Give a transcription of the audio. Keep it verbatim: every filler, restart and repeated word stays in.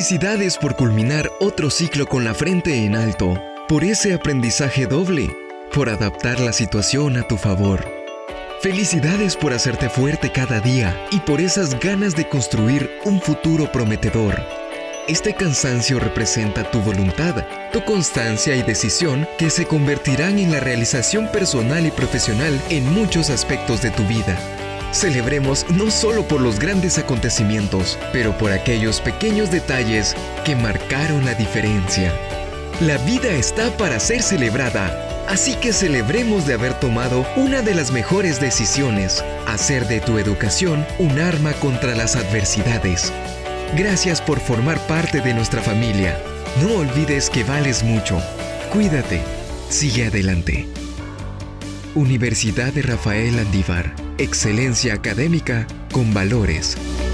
Felicidades por culminar otro ciclo con la frente en alto, por ese aprendizaje doble, por adaptar la situación a tu favor. Felicidades por hacerte fuerte cada día y por esas ganas de construir un futuro prometedor. Este cansancio representa tu voluntad, tu constancia y decisión que se convertirán en la realización personal y profesional en muchos aspectos de tu vida. Celebremos no solo por los grandes acontecimientos, pero por aquellos pequeños detalles que marcaron la diferencia. La vida está para ser celebrada, así que celebremos de haber tomado una de las mejores decisiones, hacer de tu educación un arma contra las adversidades. Gracias por formar parte de nuestra familia. No olvides que vales mucho. Cuídate. Sigue adelante. Universidad de Rafael Andívar. Excelencia académica con valores.